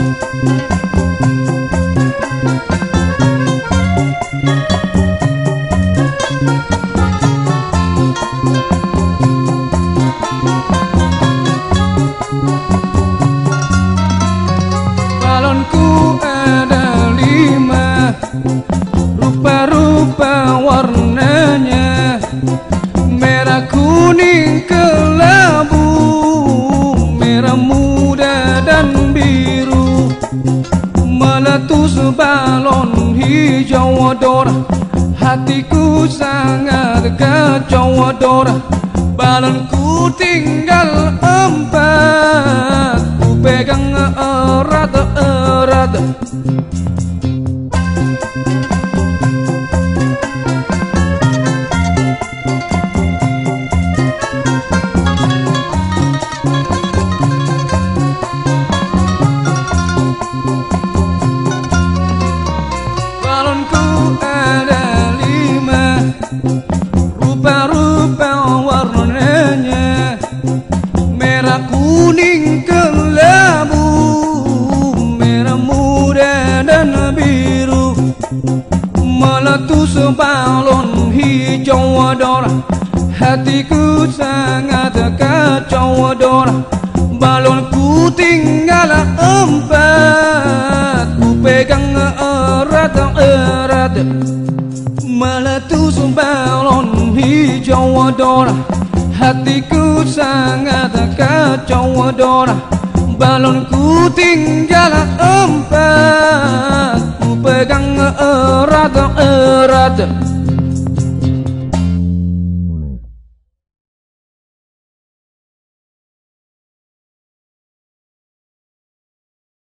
Balonku ada 5, rupa-rupa warnanya, merah kuning kelabu, merah muda dan biru. Meletus balon hijau dora, hatiku sangat kacau dora. Balonku tinggal 4, ku pegang erat-erat. Balonku ada 5, rupa-rupa warnanya, merah kuning kelabu, merah muda dan biru. Meletus balon hijau dora, hatiku sangat kacau dora. Balonku tinggal 4, ku pegang erat-erat. Meletus balon hijau dora, hatiku sangat kacau dora. Balonku tinggal 4, ku pegang erat-erat.